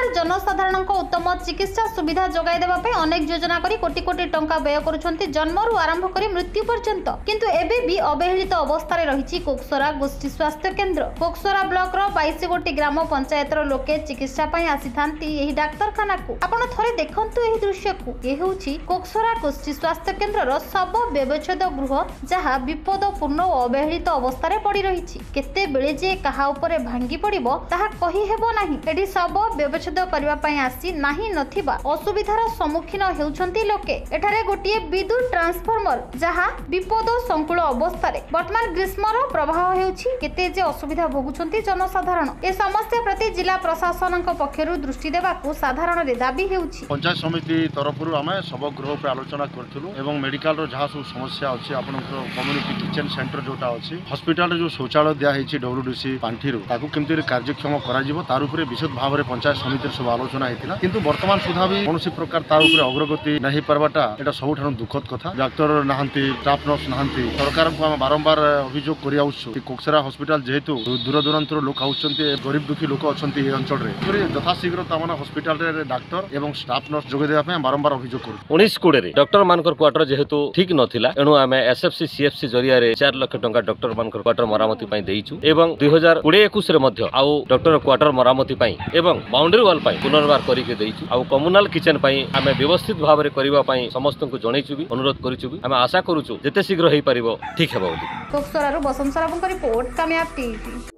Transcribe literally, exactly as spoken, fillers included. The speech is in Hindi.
सरकार जनसाधारण उत्तम चिकित्सा सुविधा जोगाई देवा पे अनेक योजना करी कोटी कोटी टंका व्यय करुछंती जन्मरू आरंभ करी मृत्यु पर्यंत किंतु एबे भी अवहेलित अवस्था रही कोकसरा गोष्ठी स्वास्थ्य केन्द्र। कोकसरा ब्लॉक रो बाईस गोटी ग्राम पंचायत लोके चिकित्सा पई आसी थांती एही डाक्तरखाना को। आपण थरे देखंतु एही दृश्य को। ए हेउची कोकसरा गोष्ठी स्वास्थ्य केन्द्र रो सब व्यवच्छेद गृह जहा विपदपूर्ण और अवहेलित अवस्था रे पड़ी रही। केते बेले जे कहा उपरे भांगी पड़िबो ताहा कहि हेबो नाही। एठी सब व्यवच्छेद करबा पई आसी नाही नथिबा असुविधार सम्मुखीन हेउछंती लोके। एठारे गोटिए विद्युत ट्रांसफॉर्मर जहा विपद संकुल अवस्था रे वर्तमान ग्रीष्मर प्रभाव हेउछि केते जे असुविधा भोगुछंती जनसाधारण। ए समस्या प्रति जिला प्रशासन पक्षरु दृष्टि देबाकू साधारण रे दाबी हेउछि। पंचायत समिति तरफरु आमे सब गृह पे आलोचना करथुलु एवं मेडिकल रो जहा सब समस्या अछि आपनकर कम्युनिटी किचन सेंटर जोटा अछि हॉस्पिटल रे जो शौचालय दिया हेछि डब्ल्यूडीसी पांठीरु ताकू केमति कार्यक्षम करा जिवो तार उपरे विशद भाव रे पंचायत समिति सब आलोचना हेतिला किंतु वर्तमान सुधा भी कौन प्रकार तार उपरे अग्रगति नहीं पार्बाटा एटा सबुठानु दुखद कथा। डाक्तर नाहंती स्टाफ नर्स नाहंती सरकार को हम बारंबार अभियोग करि आउछु कि कोकसरा हॉस्पिटल जेहेतु दूर दूरांतर लोक आउछंती गरीब दुखी लोक अछंती ए अंचल रे पूरी यथाशीघ्र तामाना हॉस्पिटल रे डाक्टर एवं स्टाफ नर्स जोगे देबा पे बारंबार अभियोग करू। उन्नीस कोड़े रे डॉक्टर मानकर क्वार्टर जेहेतु ठीक नथिला एणु आमे एसएफसी सीएफसी जरिया रे चार लाख टंका डॉक्टर मानकर क्वार्टर मरामती पई देइछु एवं दो हज़ार बीस इक्कीस रे मध्ये आउ डॉक्टर क्वार्टर मरामती पई एवं बाउंड्री वॉल पई पुनर्बार करिके देइछु आउ कम्युनल किचन पई आमे व्यवस्थित भाव रे करिवा पई समस्त को जणैछु भी अनुरोध करिछु भी आमे आशा करूछु जेते शीघ्र हेई परिबो ठीक हेबो। कोकसरा रो बसंत सराबंक रिपोर्ट कामयाब टीवी।